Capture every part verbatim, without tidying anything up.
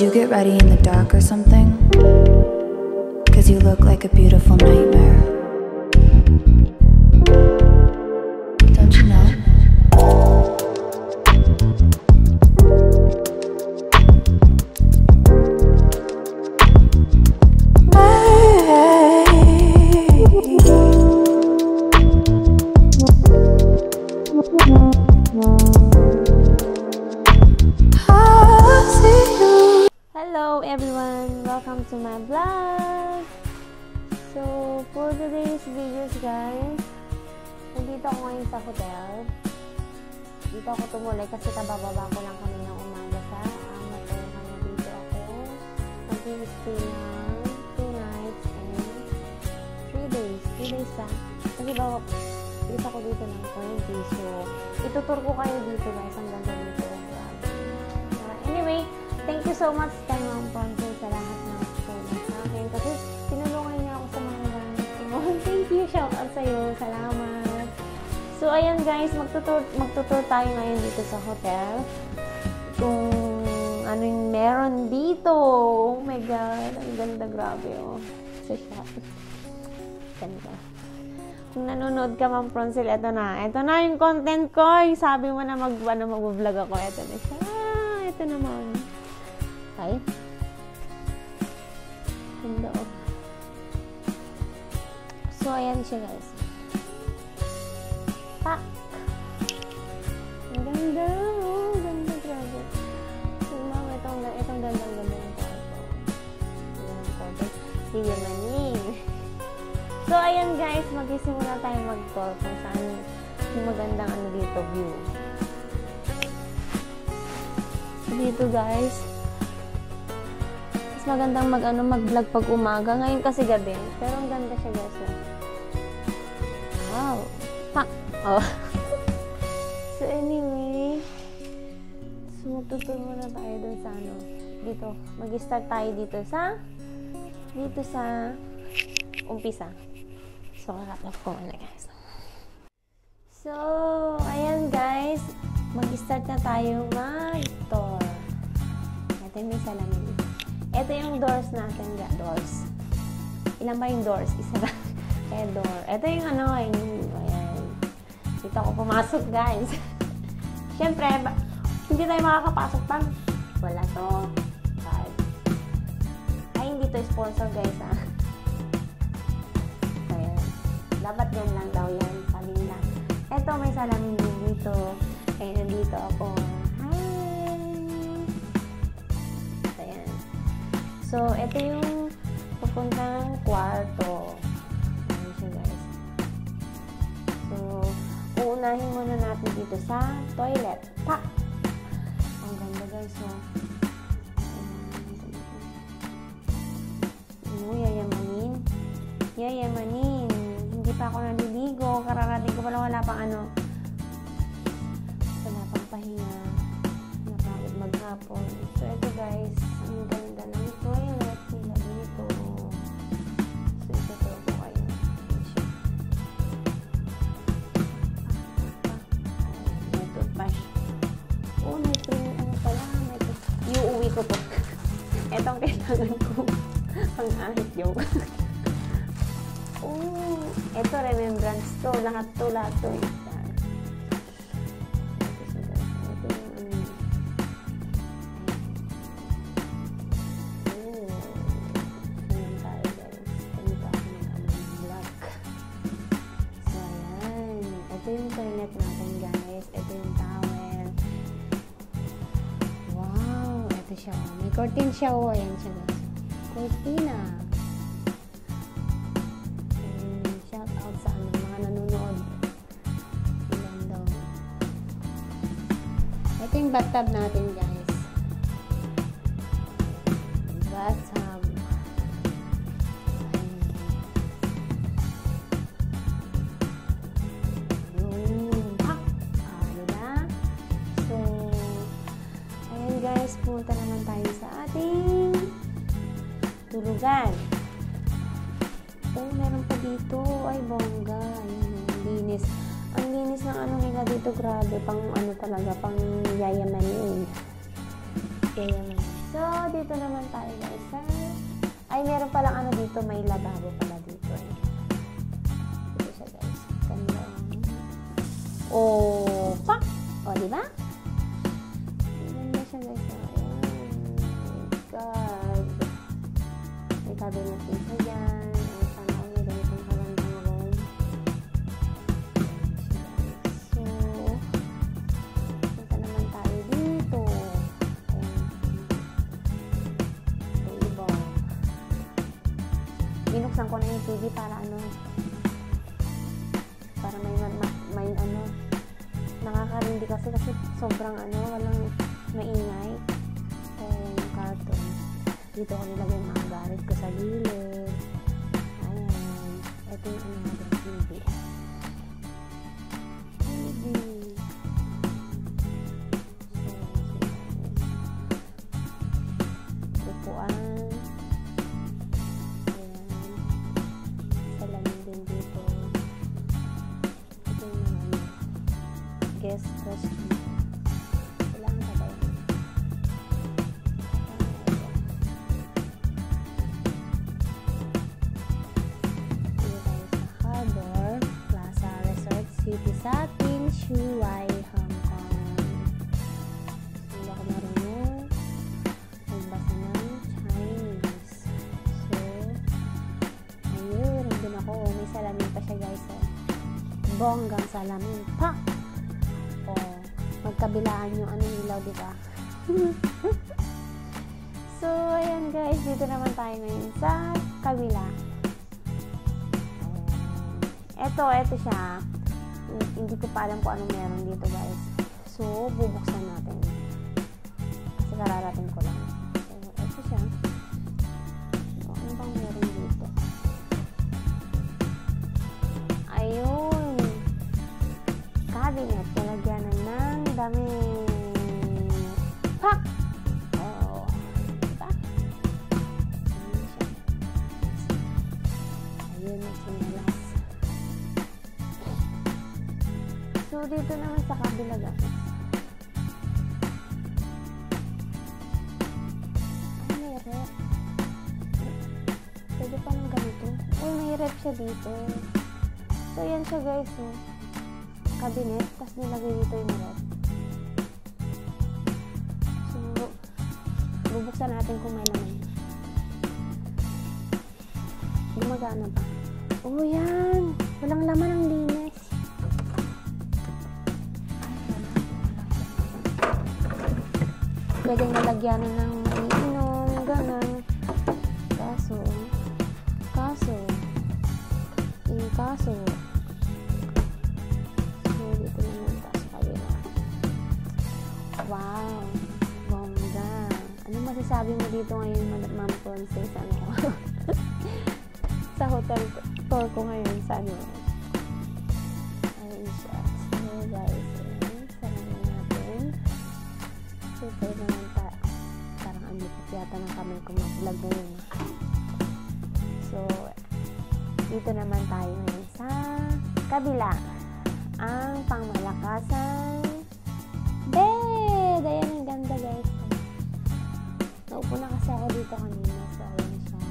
you get ready in the dark or something? 'Cause you look like a beautiful nightmare. Don't you know? Hello everyone! Welcome to my vlog! So, for today's videos guys, nandito ako ngayon sa hotel. Dito ako tumulay kasi kabababa ko lang kami ng umaga sa um, hotel. Kaya dito ako mag-stay ng two nights and three days. three days pa. Kasi ba, isa ko dito ng twenty. So, itutur ko kayo dito guys. Ang ganda dito. Uh, anyway, thank you so much kay Ma'am Ponce sa lahat ng tulong sa akin. Kasi tinulungan niya ako sa mga gamit ko. Thank you, shout out sa'yo. Salamat. So, ayan guys, magtutur, magtutur tayo ngayon dito sa hotel. Kung ano yung meron dito. Oh my God. Ang ganda, grabe oh. Sa shop. Ganda. Kung nanonood ka, Ma'am Ponce, ito na. Ito na yung content ko. Yung sabi mo na mag, ano, mag-vlog ako. Ito na siya. Ah, ito naman. Ay. Ganda oh. So, ayan siya guys. Pak! Ang ganda oh. Ganda, grabe. So, ma'am, itong, itong gandang ganda ng kwarto. Ayan ang kwarto. Yayamanin. So, ayan guys. Magsisimula tayo mag-tour kung saan yung magandang ano dito view. So, dito guys. Mas magandang mag, ano, mag-vlog pag umaga. Ngayon kasi gabi. Pero ang ganda siya guys. Oh. Wow. Ha! Oh. So anyway. So magtutur muna tayo dun sa ano. Dito. Mag-start tayo dito sa dito sa umpisa. So kakatap ko muna guys. So, ayan guys. Mag-start na tayo mag-tour. Ito yung may salamin. Ito yung doors natin, ga, doors. Ilan ba yung doors? Isa lang. Kaya door. Ito yung ano, yung, ayan. Dito ako pumasok, guys. Siyempre, ba, hindi tayo makakapasok pag wala to. Card. Ay, hindi to sponsor, guys, ha. Ayan. Dapat yan lang daw yan. Sabi nila. Ito, may salamin din dito. Kaya nandito ako. So, ito yung pupuntang kwarto. Ayan siya, guys. So, uunahin muna natin dito sa toilet. Pa! Ang ganda, guys. So, ano, yayamanin. Yayamanin. Hindi pa ako naliligo. Kararating ko pala wala pang ano. Wala pang pahinga. Napagod maghapon. So, ito, guys. Ang ganda ng toilet nila dito. So, ito to po kayo. May toothbrush. Oh, may spring. Ano pala? May toothbrush. Iuuwi ko to. Etong kailangan ko. Pang-ahit yung. Oh, ito remembrance to. Lahat to, lahat to. Ito yung toilet natin, guys. Ito yung towel. Wow! Ito siya. May curtain siya. Oh, ayan siya, guys. Cortina. Um, shout out sa ano, mga nanonood. Ilan daw. Ito yung bathtub natin, guys. Bathtub. Punta naman tayo sa ating tulugan. Oh, meron pa dito. Ay, bongga. Ayun, linis. Ang linis ng ano nila dito, grabe. Pang ano talaga, pang yayamanin. Yayamanin. So, dito naman tayo guys. Ha? Ay, meron palang ano dito. May lababo pala dito. Eh. Dito siya guys. Ganda. Oh, pak! O, diba? Ganda siya guys. Oh my God. May cabinet din siya dyan. Ay, sana ako may ganitong kagandang room. So, punta naman tayo dito. Binuksan ko na yung T V para ano para may may, may ano nakakarindi kasi kasi sobrang ano walang maingay so yung cartoon dito ko nilagay yung mga garit ko sa gilid. Ayan, ito yung ano natin T V T V so upuan. Guest restroom. Kailangan ba ba yun? Dito tayo sa Harbor Plaza Resort City sa Tin Shui, Hong Kong. Hindi ako marunong magbasa ng Chinese. So, ayun, nandun ako. May salamin pa siya guys. Oh. Bonggang salamin pa! Magkabilaan yung anong ilaw, diba? So, ayan guys. Dito naman tayo ngayon sa kabila. Ayan. Eto, eto siya. Hindi ko pa alam kung anong meron dito guys. So, bubuksan natin. Kasi kararating ko lang. So, eto siya. So, ano bang meron dito? Ayun. Cabinet. Nalagyanan ng dami. Pak! Oh. Diba? Ayun siya. Ayun, may sinalas. So, dito naman sa kabila guys. Ay, may rep. Pwede pa ng ganito. Uy, may rep siya dito. So, yan siya guys. Oh. Cabinet, tapos nilagay dito yung rep. So, bubuksan natin kung may laman. Gumagana pa. Oh, yan! Walang laman ang linis. Pwedeng nalagyanan ng iinom, gano'n. Kaso, kaso, yung kaso, wow, bongga. Ano masasabi mo dito ngayon, Ma'am Princess? Ano? Sa hotel tour ko ngayon sa ano? Ayun siya. So guys, ayun. Sarang natin. Super naman ta. Parang ang lipot yata ng kamay ko mag-vlog ngayon. So, dito naman tayo ngayon sa kabila. Ang pangmalakasan bed! Ayan, ang ganda guys. Naupo na kasi ako dito kanina. So, ayun siya.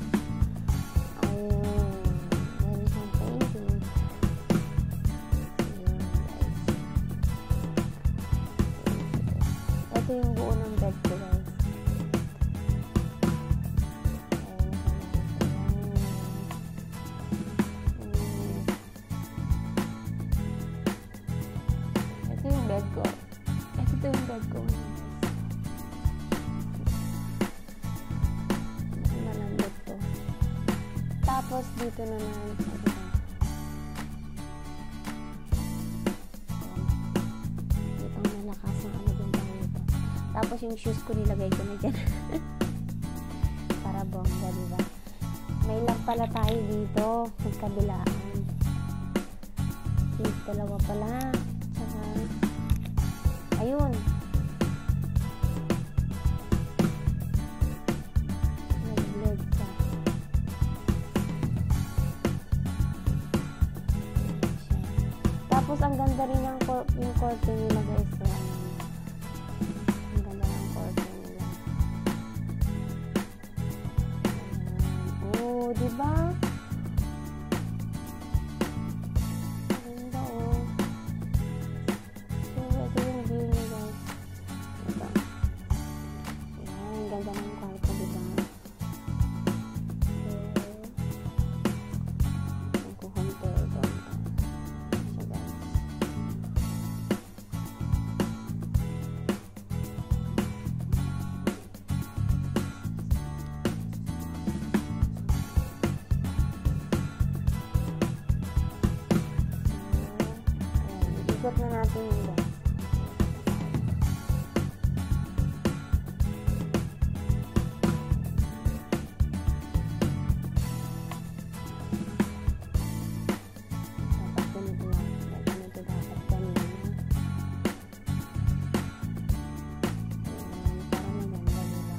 Ayun. Ayun siyang painting. Ayun guys. Ito yung buo ng bed ko guys. Ayun siya guys. Ayun. Ito yung bed ko. Ito yung bed ko ngayon guys. Malambot to. Tapos dito naman ito. Dito ang malakas ng ano din tayo ito. Tapos yung shoes ko nilagay ko na dyan. Para bongga, diba? May lang pala tayo dito. Magkabilaan. Yung dalawa pala. Tsaka ayun. Nag-bled ka. Tapos, ang ganda rin ng yung curtain nila guys. So, ang ganda ng curtain nila. diba? Ganda, oh. So, ito yung view niya, guys. Ito. Ayan, ganda ng kwarto, diba? So, magko-home tour ko. So, guys. Ikot na natin yung guys. Dapat ganito lang. Ganito dapat kanina. Ayan, para maganda nila.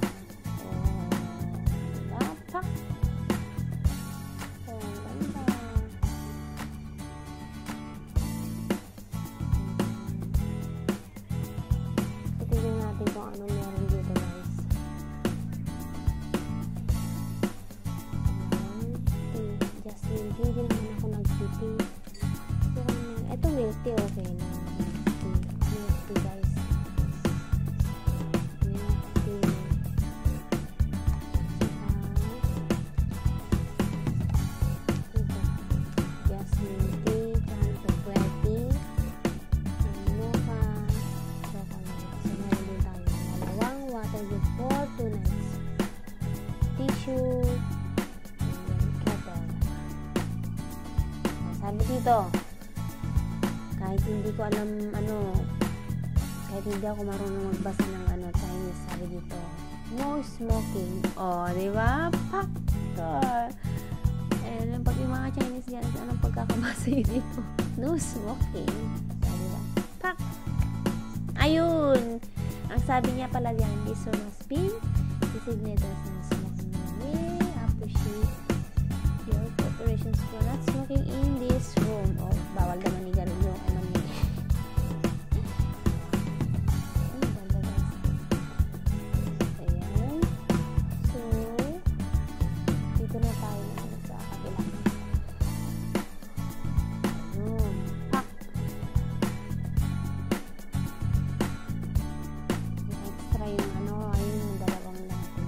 Oh, dapat. Oh, ganda. Tignan natin kung ano meron dito, guys. Ayan. Tea. Jasmine tea. Hindi naman ako nag-tea. So, ito milk tea. Okay na. Milk tea. Milk tea, guys. Milk tea. Saka, ito. Jasmine tea. Kanto tea. Mocha. Chocolate. So, meron din tayo dalawang water good for two nights. Tissue. And then kettle. O, sabi dito, kahit hindi ko alam ano, kahit hindi ako marunong magbasa ng ano, Chinese, sabi dito, no smoking. O, diba? Pak! And pag yung mga Chinese dyan, anong pagkakabasa yun dito? No smoking. So, diba? Pak! Ayun! Ang sabi niya pala yan, this one must be designated as non-smoking. We appreciate your cooperations for not smoking in this room. Oh, bawal naman ni Garon yung ano niya. Ay, ganda, guys. Ayan. So, dito na tayo na sa kabila. Ayun. Pak! Extra yung ano, ayun yung dalawang natin.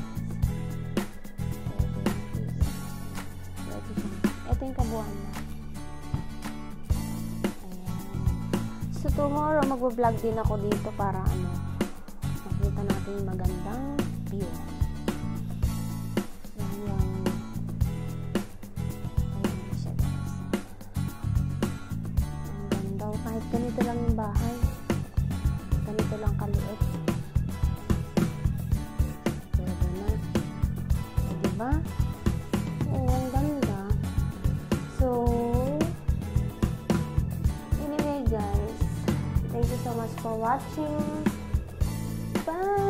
So, ito siya. Ito yung kabuuan na. Ayan. So, tomorrow magbablog din ako dito para ano, makita natin yung magandang view. Yan yung ayan na siya, guys. Ang ganda. Kahit ganito lang yung bahay. Ganito lang kaliit. Pwede na. O, diba? Oo, ang ganda. So, anyway, guys. Thank you so much for watching. Bye!